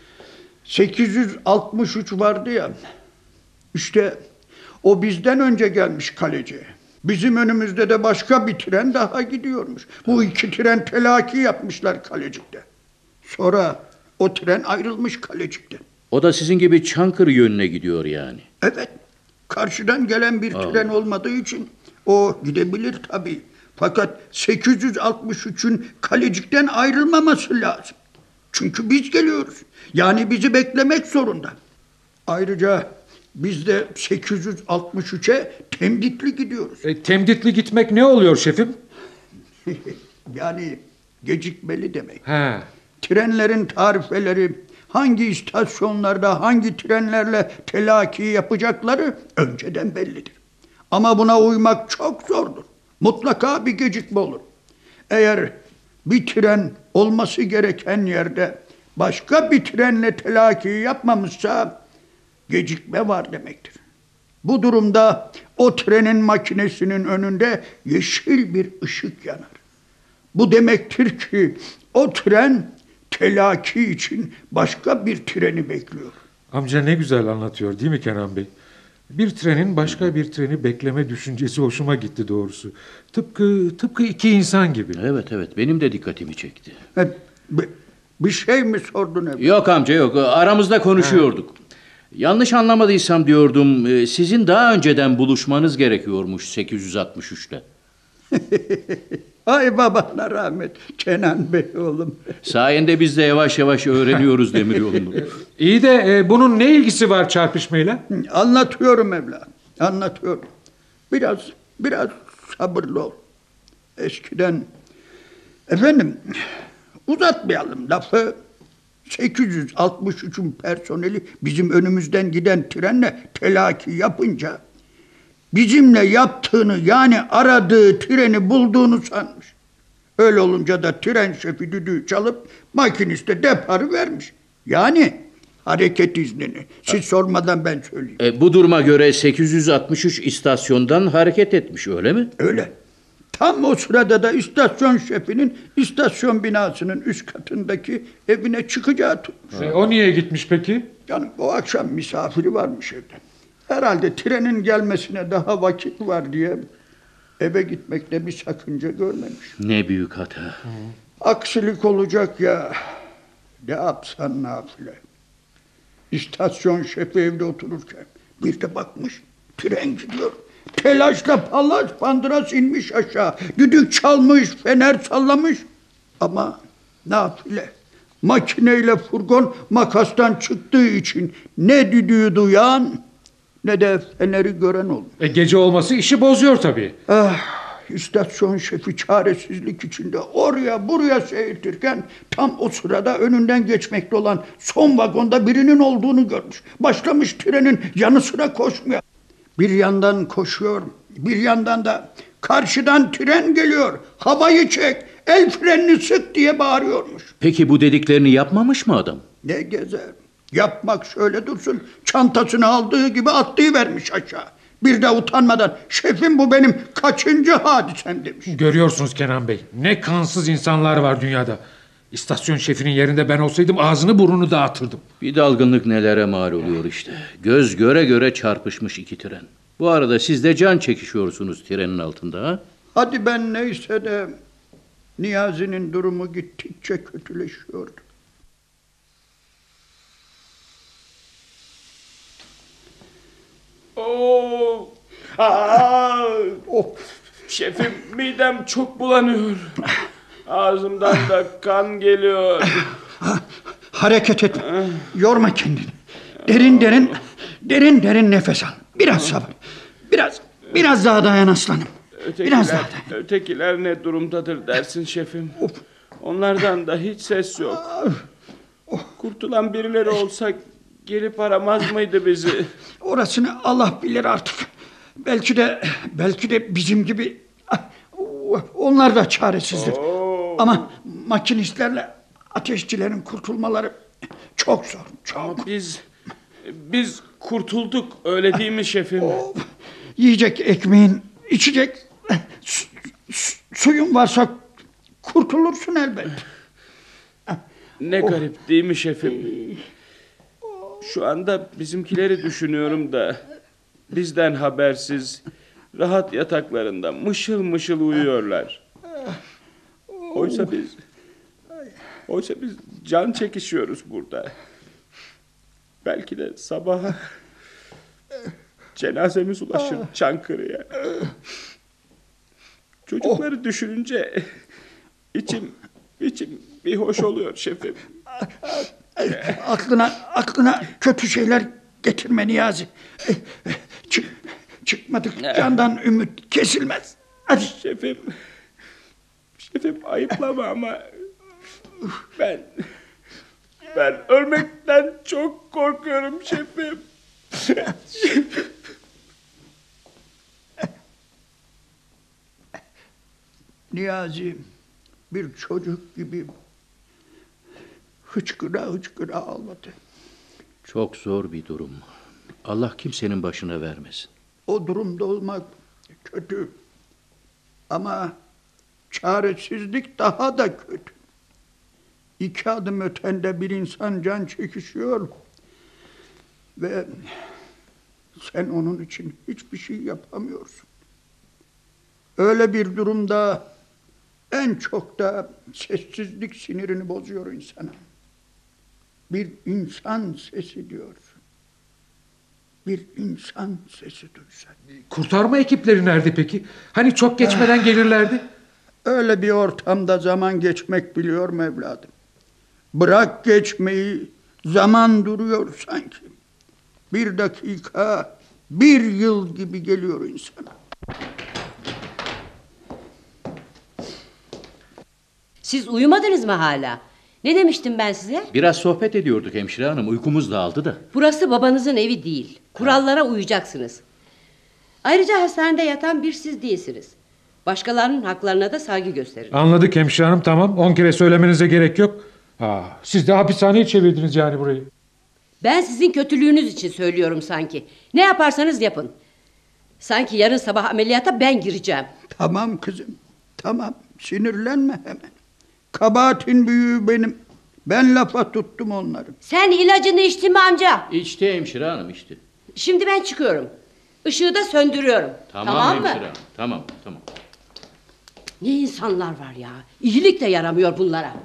863 vardı ya. İşte o bizden önce gelmiş kaleci. Bizim önümüzde de başka bir tren daha gidiyormuş. Bu iki tren telaki yapmışlar kalecikte. Sonra o tren ayrılmış kalecikten. O da sizin gibi Çankırı yönüne gidiyor yani. Evet. Karşıdan gelen bir tren olmadığı için o gidebilir tabii. Fakat 863'ün Kalecik'ten ayrılmaması lazım. Çünkü biz geliyoruz. Yani bizi beklemek zorunda. Ayrıca biz de 863'e Temditli gidiyoruz. Temditli gitmek ne oluyor şefim? Yani gecikmeli demek. He. Trenlerin tarifeleri, hangi istasyonlarda hangi trenlerle telaki yapacakları önceden bellidir. Ama buna uymak çok zordur. Mutlaka bir gecikme olur. Eğer bir tren olması gereken yerde başka bir trenle telaki yapmamışsa gecikme var demektir. Bu durumda o trenin makinesinin önünde yeşil bir ışık yanar. Bu demektir ki o tren telaki için başka bir treni bekliyor. Amca ne güzel anlatıyor değil mi Kenan Bey? Bir trenin başka bir treni bekleme düşüncesi hoşuma gitti doğrusu. Tıpkı iki insan gibi. Evet benim de dikkatimi çekti. Bir şey mi sordun efendim? Yok amca yok, aramızda konuşuyorduk. Yanlış anlamadıysam diyordum, sizin daha önceden buluşmanız gerekiyormuş 863'te. Ay babana rahmet Kenan Bey oğlum. Sayende biz de yavaş yavaş öğreniyoruz demiryolunu. İyi de bunun ne ilgisi var çarpışmayla? Anlatıyorum evladım, anlatıyorum. Biraz sabırlı ol. Eskiden, efendim, uzatmayalım lafı. 863'ün personeli bizim önümüzden giden trenle telaki yapınca bizimle yaptığını yani aradığı treni bulduğunu sanmış. Öyle olunca da tren şefi düdüğü çalıp makiniste deparı vermiş. Yani hareket iznini. Siz sormadan ben söyleyeyim. Bu duruma göre 863 istasyondan hareket etmiş öyle mi? Öyle. Tam o sırada da istasyon şefinin istasyon binasının üst katındaki evine çıkacağı tutmuş. O niye gitmiş peki? Yani o akşam misafiri varmış evde. Herhalde trenin gelmesine daha vakit var diye eve gitmekte bir sakınca görmemiş. Ne büyük hata. Aksilik olacak ya. Ne yapsan nafile. İstasyon şefi evde otururken bir de bakmış tren gidiyor. Telaşla pallaş pandıras inmiş aşağı. Düdük çalmış, fener sallamış. Ama nafile. Makineyle furgon makastan çıktığı için ne düdüğü duyan ne de feneri gören olmuş. Gece olması işi bozuyor tabii. İstasyon şefi çaresizlik içinde oraya buraya seyirtirken tam o sırada önünden geçmekte olan son vagonda birinin olduğunu görmüş. Başlamış trenin yanı sıra koşmaya. Bir yandan koşuyor, bir yandan da karşıdan tren geliyor, havayı çek, el frenini sık diye bağırıyormuş. Peki bu dediklerini yapmamış mı adam? Ne gezer, yapmak şöyle dursun, çantasını aldığı gibi atlayıvermiş aşağı. Bir de utanmadan, şefim bu benim kaçıncı hadisem demiş. Görüyorsunuz Kenan Bey, ne kansız insanlar var dünyada. İstasyon şefinin yerinde ben olsaydım ağzını burnunu dağıtırdım. Bir dalgınlık nelere mal oluyor işte. Göz göre göre çarpışmış iki tren. Bu arada siz de can çekişiyorsunuz trenin altında ha? Hadi ben neyse de Niyazi'nin durumu gittikçe kötüleşiyordu. Şefim midem çok bulanıyor. Ağzımdan da kan geliyor. Hareket etme. Yorma kendini. Derin nefes al. Biraz sabır. Biraz daha dayan aslanım. Biraz daha dayan. Ötekiler ne durumdadır dersin şefim? Onlardan da hiç ses yok. Kurtulan birileri olsa gelip aramaz mıydı bizi? Orasını Allah bilir artık. Belki de bizim gibi onlar da çaresizdir. Ama makinistlerle ateşçilerin kurtulmaları çok zor. Çok. Ama biz kurtulduk öyle değil mi şefim? Yiyecek ekmeğin, içecek suyun varsa kurtulursun elbet. Ne garip değil mi şefim? Şu anda bizimkileri düşünüyorum da bizden habersiz rahat yataklarında mışıl mışıl uyuyorlar. Oysa biz can çekişiyoruz burada. Belki de sabaha cenazemiz ulaşır Çankırı'ya. Çocukları düşününce içim bir hoş oluyor şefim. Aklına kötü şeyler getirme Niyazi. Çıkmadık candan ümit kesilmez. Hadi. Şefim ayıplama ama ben ölmekten çok korkuyorum şefim. Niyazi bir çocuk gibi hıçkıra ağladı. Çok zor bir durum. Allah kimsenin başına vermesin. O durumda olmak kötü. Ama çaresizlik daha da kötü. 2 adım ötende bir insan can çekişiyor ve sen onun için hiçbir şey yapamıyorsun. Öyle bir durumda en çok da sessizlik sinirini bozuyor insana. Bir insan sesi diyor. Bir insan sesi duysan. Kurtarma ekipleri nerede peki? Hani çok geçmeden gelirlerdi. Öyle bir ortamda zaman geçmek biliyor mu evladım? Bırak geçmeyi, zaman duruyor sanki. 1 dakika, 1 yıl gibi geliyor insana. Siz uyumadınız mı hala? Ne demiştim ben size? Biraz sohbet ediyorduk hemşire hanım. Uykumuz dağıldı da. Burası babanızın evi değil. Kurallara uyacaksınız. Ayrıca hastanede yatan bir siz değilsiniz. Başkalarının haklarına da saygı gösterin. Anladık hemşire hanım, tamam. 10 kere söylemenize gerek yok. Siz de hapishaneye çevirdiniz yani burayı. Ben sizin kötülüğünüz için söylüyorum sanki. Ne yaparsanız yapın. Sanki yarın sabah ameliyata ben gireceğim. Tamam kızım, tamam. Sinirlenme hemen. Kabahatin büyüğü benim. Ben lafa tuttum onları. Sen ilacını içtin mi amca? İçti hemşire hanım, içti. Şimdi ben çıkıyorum. Işığı da söndürüyorum. Tamam mı? Hemşire hanım. Tamam. Ne insanlar var ya. İyilik de yaramıyor bunlara.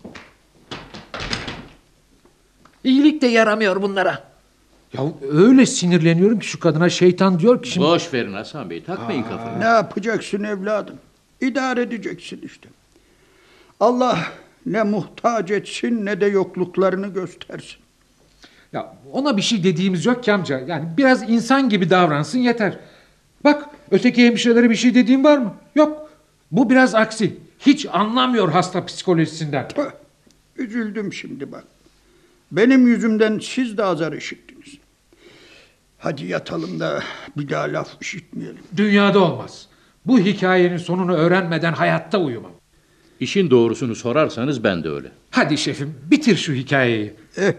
İyilik de yaramıyor bunlara. Ya öyle sinirleniyorum ki şu kadına, şeytan diyor ki şimdi... Boş verin Hasan Bey, takmayın kafanı. Ne yapacaksın evladım? İdare edeceksin işte. Allah ne muhtaç etsin ne de yokluklarını göstersin. Ya ona bir şey dediğimiz yok ki amca. Yani biraz insan gibi davransın yeter. Bak öteki hemşirelere bir şey dediğim var mı? Yok. Bu biraz aksi. Hiç anlamıyor hasta psikolojisinden. Tüh, üzüldüm şimdi bak. Benim yüzümden siz de azar işittiniz. Hadi yatalım da bir daha laf işitmeyelim. Dünyada olmaz. Bu hikayenin sonunu öğrenmeden hayatta uyumam. İşin doğrusunu sorarsanız ben de öyle. Hadi şefim bitir şu hikayeyi.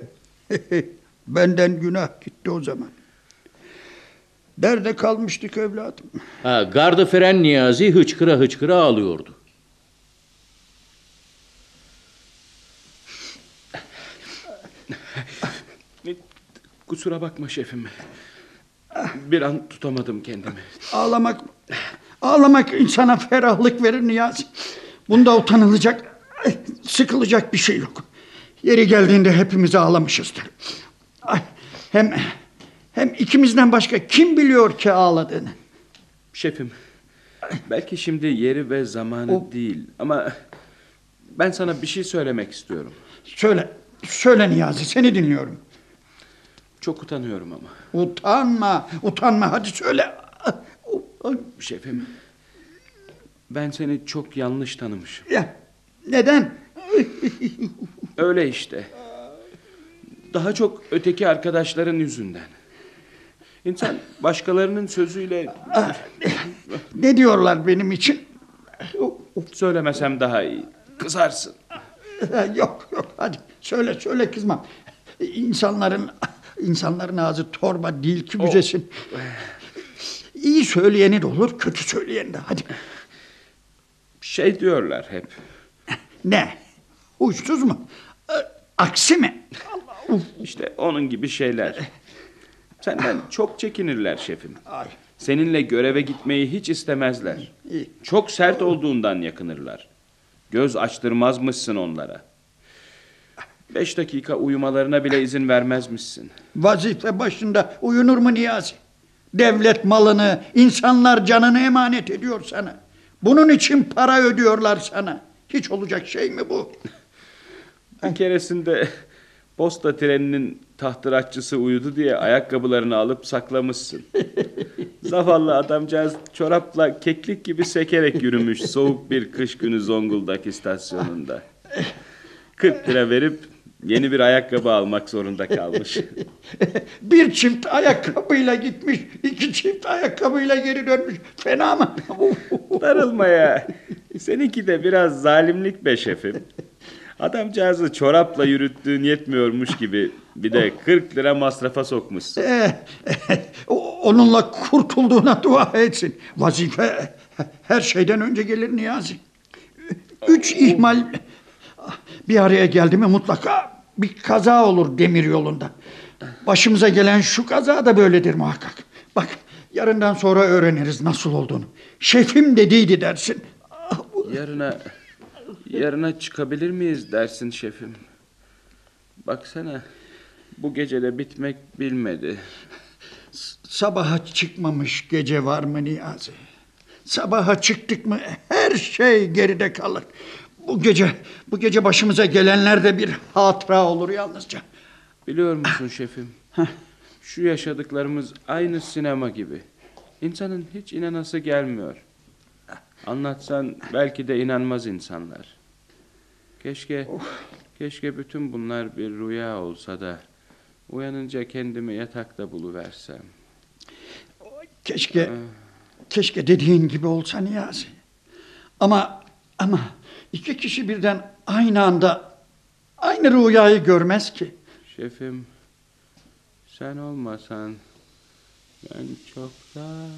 Benden günah gitti o zaman. Nerede kalmıştık evladım? Gardı fren Niyazi hıçkıra ağlıyordu. Kusura bakma şefim. Bir an tutamadım kendimi. Ağlamak insana ferahlık verir Niyazi. Bunda utanılacak, sıkılacak bir şey yok. Yeri geldiğinde hepimiz ağlamışızdır. Hem ikimizden başka kim biliyor ki ağladığını? Şefim, belki şimdi yeri ve zamanı değil ama ben sana bir şey söylemek istiyorum. Söyle Niyazi, seni dinliyorum. Çok utanıyorum ama. Utanma, hadi söyle. Şefim, ben seni çok yanlış tanımışım. Ya, neden? Öyle işte. Daha çok öteki arkadaşların yüzünden. İnsan başkalarının sözüyle... Ne diyorlar benim için? Söylemesem daha iyi. Kızarsın. Yok, hadi söyle kızmam. İnsanların ağzı torba değil ki büzesin. İyi söyleyeni de olur, kötü söyleyeni de. Hadi. Şey diyorlar hep. Ne? Huysuz mu? Aksi mi? İşte onun gibi şeyler. Senden çok çekinirler şefim. Seninle göreve gitmeyi hiç istemezler. Çok sert olduğundan yakınırlar. Göz açtırmazmışsın onlara. 5 dakika uyumalarına bile izin vermezmişsin. Vazife başında uyunur mu Niyazi? Devlet malını, insanlar canını emanet ediyor sana. Bunun için para ödüyorlar sana. Hiç olacak şey mi bu? Bir keresinde posta treninin tahtıratçısı uyudu diye ayakkabılarını alıp saklamışsın. Zavallı adamcağız çorapla keklik gibi sekerek yürümüş soğuk bir kış günü Zonguldak istasyonunda. 40 lira verip yeni bir ayakkabı almak zorunda kalmış. Bir çift ayakkabıyla gitmiş, 2 çift ayakkabıyla geri dönmüş. Fena mı? Darılma ya. Seninki de biraz zalimlik be şefim. Adamcağızı çorapla yürüttüğün yetmiyormuş gibi bir de 40 lira masrafa sokmuşsun. Onunla kurtulduğuna dua etsin. Vazife her şeyden önce gelir Niyazi. 3 ihmal bir araya geldi mi mutlaka bir kaza olur demir yolunda. Başımıza gelen şu kaza da böyledir muhakkak. Bak yarından sonra öğreniriz nasıl olduğunu. Şefim dediydi dersin. Yarına çıkabilir miyiz dersin şefim. Baksana bu gece de bitmek bilmedi. Sabaha çıkmamış gece var mı Niyazi? Sabaha çıktık mı her şey geride kalır. Bu gece başımıza gelenler de bir hatıra olur yalnızca. Biliyor musun şefim? Şu yaşadıklarımız aynı sinema gibi. İnsanın hiç inanası gelmiyor. Anlatsan belki de inanmaz insanlar. Keşke bütün bunlar bir rüya olsa da uyanınca kendimi yatakta buluversem. Keşke dediğin gibi olsa Niyazi. Ama 2 kişi birden aynı anda aynı rüyayı görmez ki. Şefim, sen olmasan ben çoktan...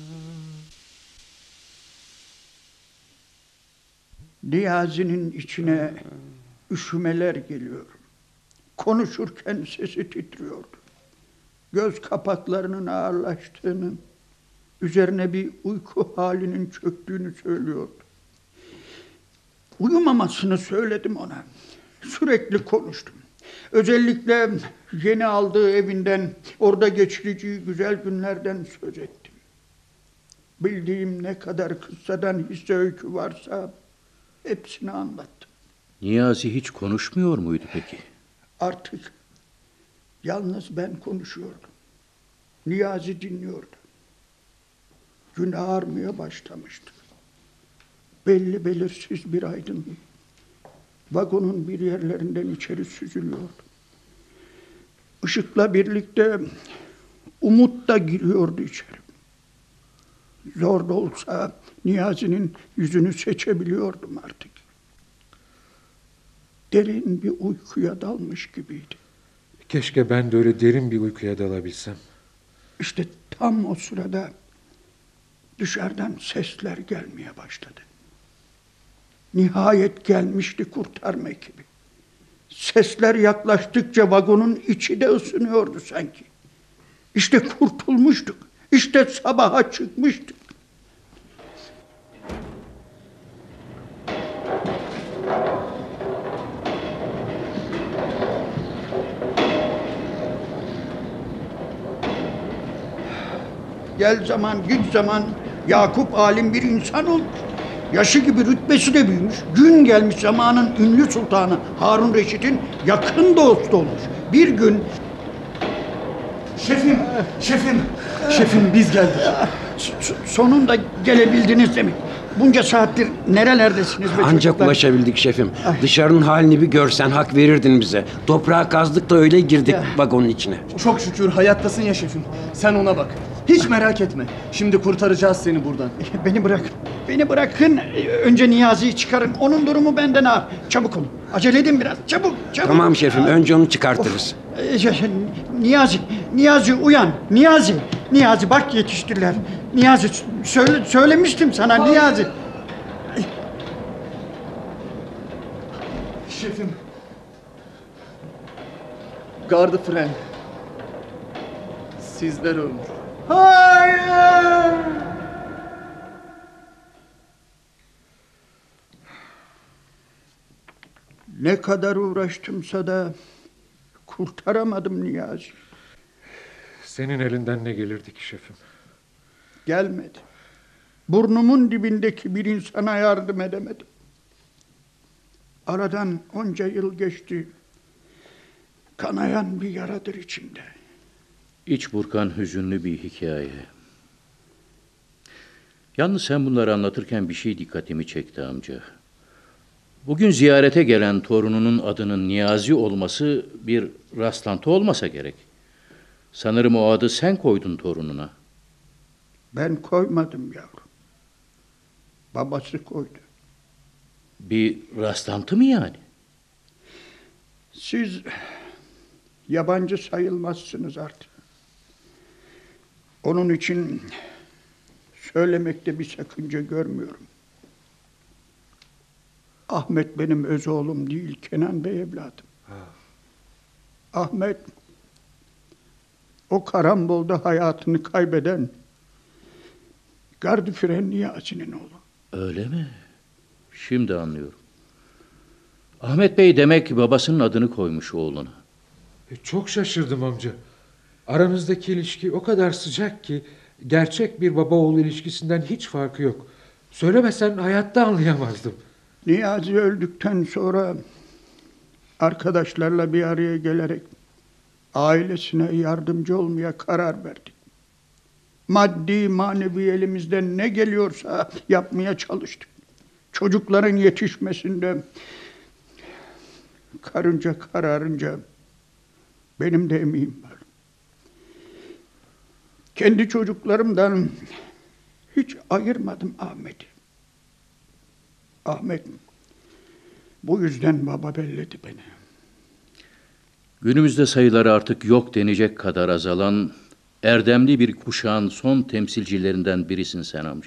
Niyazi'nin içine üşümeler geliyor. Konuşurken sesi titriyordu. Göz kapaklarının ağırlaştığını, üzerine bir uyku halinin çöktüğünü söylüyordu. Uyumamasını söyledim ona. Sürekli konuştum. Özellikle yeni aldığı evinden, orada geçireceği güzel günlerden söz ettim. Bildiğim ne kadar kıssadan hisse öykü varsa hepsini anlattım. Niyazi hiç konuşmuyor muydu peki? Artık yalnız ben konuşuyordum. Niyazi dinliyordu. Gün ağarmaya başlamıştı. Belli belirsiz bir aydınlık vagonun bir yerlerinden içeri süzülüyordu. Işıkla birlikte umut da giriyordu içeri. Zor da olsa Niyazi'nin yüzünü seçebiliyordum artık. Derin bir uykuya dalmış gibiydi. Keşke ben de öyle derin bir uykuya dalabilsem. İşte tam o sırada dışarıdan sesler gelmeye başladı. Nihayet gelmişti kurtarma ekibi. Sesler yaklaştıkça vagonun içi de ısınıyordu sanki. İşte kurtulmuştuk. İşte sabaha çıkmıştık. Gel zaman, git zaman Yakup alim bir insan olmuş. Yaşı gibi rütbesi de büyümüş. Gün gelmiş zamanın ünlü sultanı Harun Reşit'in yakın dostu olmuş. Bir gün... Şefim biz geldik. Sonunda gelebildiniz demek. Bunca saattir nerelerdesiniz be Ancak çocuklar? ulaşabildik şefim. Dışarının halini bir görsen hak verirdin bize. Toprağa kazdık da öyle girdik vagonun içine. Çok şükür hayattasın ya şefim. Sen ona bak. Hiç merak etme. Şimdi kurtaracağız seni buradan. Beni bırakın. Beni bırakın. Önce Niyazi'yi çıkarın. Onun durumu benden ağır. Çabuk olun. Acele edin biraz. Çabuk. Tamam şefim. Önce onu çıkartırız. Niyazi uyan. Niyazi bak yetiştiler. Niyazi söylemiştim sana Niyazi. Şefim. Gardı fren. Sizler ölmüş. Hayır! Ne kadar uğraştımsa da Kurtaramadım Niyazi. Senin elinden ne gelirdi ki şefim? Gelmedi. Burnumun dibindeki bir insana yardım edemedim. Aradan onca yıl geçti. Kanayan bir yaradır içimde. İç burkan hüzünlü bir hikaye. Yalnız sen bunları anlatırken bir şey dikkatimi çekti amca. Bugün ziyarete gelen torununun adının Niyazi olması bir rastlantı olmasa gerek. Sanırım o adı sen koydun torununa. Ben koymadım yavrum. Babası koydu. Bir rastlantı mı yani? Siz yabancı sayılmazsınız artık. Onun için söylemekte bir sakınca görmüyorum. Ahmet benim öz oğlum değil, Kenan Bey evladım. Ahmet, o karambolda hayatını kaybeden Gardifren Niyazi'nin oğlu. Öyle mi? Şimdi anlıyorum. Ahmet Bey demek ki babasının adını koymuş oğluna. Çok şaşırdım amca. Aranızdaki ilişki o kadar sıcak ki gerçek bir baba oğul ilişkisinden hiç farkı yok. Söylemesen hayatta anlayamazdım. Niyazi öldükten sonra arkadaşlarla bir araya gelerek ailesine yardımcı olmaya karar verdik. Maddi manevi elimizden ne geliyorsa yapmaya çalıştık. Çocukların yetişmesinde karınca kararınca benim de emeğim var. Kendi çocuklarımdan hiç ayırmadım Ahmet'i. Ahmet bu yüzden baba belledi beni. Günümüzde sayıları artık yok denecek kadar azalan erdemli bir kuşağın son temsilcilerinden birisin sen amca.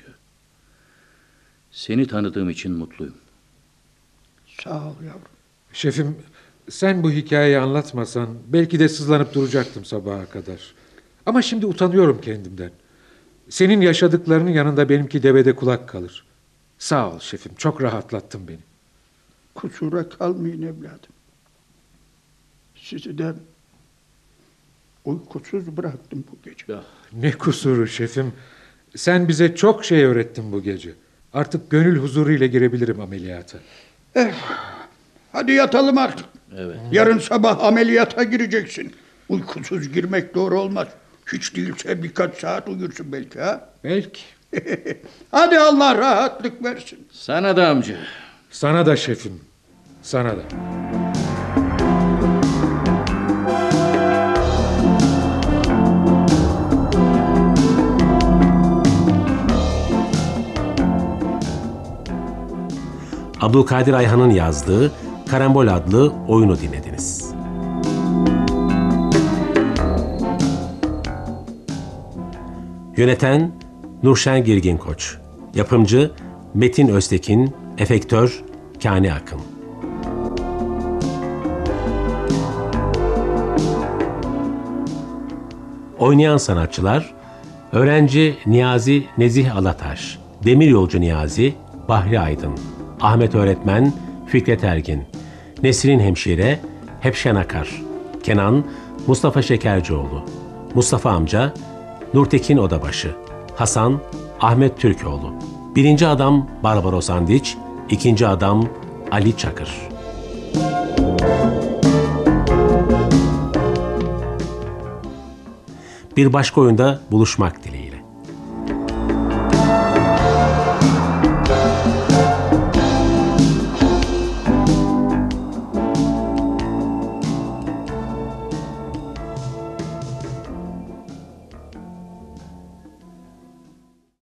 Seni tanıdığım için mutluyum. Sağ ol yavrum. Şefim, sen bu hikayeyi anlatmasan belki de sızlanıp duracaktım sabaha kadar. Ama şimdi utanıyorum kendimden. Senin yaşadıklarının yanında benimki devede kulak kalır. Sağ ol şefim, çok rahatlattın beni. Kusura kalmayın evladım. Sizi de uykusuz bıraktım bu gece. Ne kusuru şefim. Sen bize çok şey öğrettin bu gece. Artık gönül huzuruyla girebilirim ameliyata. Hadi yatalım artık. Evet. Yarın sabah ameliyata gireceksin. Uykusuz girmek doğru olmaz. Hiç değilse birkaç saat uyursun belki ha? Belki. Hadi Allah rahatlık versin. Sana da amca. Sana da şefim. Sana da. Abdülkadir Ayhan'ın yazdığı Karambol adlı oyunu dinlediniz. Yöneten Nurşen Girgin Koç. Yapımcı Metin Öztekin. Efektör Kani Akın. Oynayan sanatçılar: öğrenci Niyazi Nezih Alataş, Demiryolcu Niyazi Bahri Aydın, Ahmet öğretmen Fikret Ergin, Nesrin hemşire Hepşen Akar, Kenan Mustafa Şekercioğlu, Mustafa amca Nurtekin Odabaşı, Hasan Ahmet Türkoğlu, birinci adam Barbaros Andiç, ikinci adam Ali Çakır. Bir başka oyunda buluşmak dileğiyle.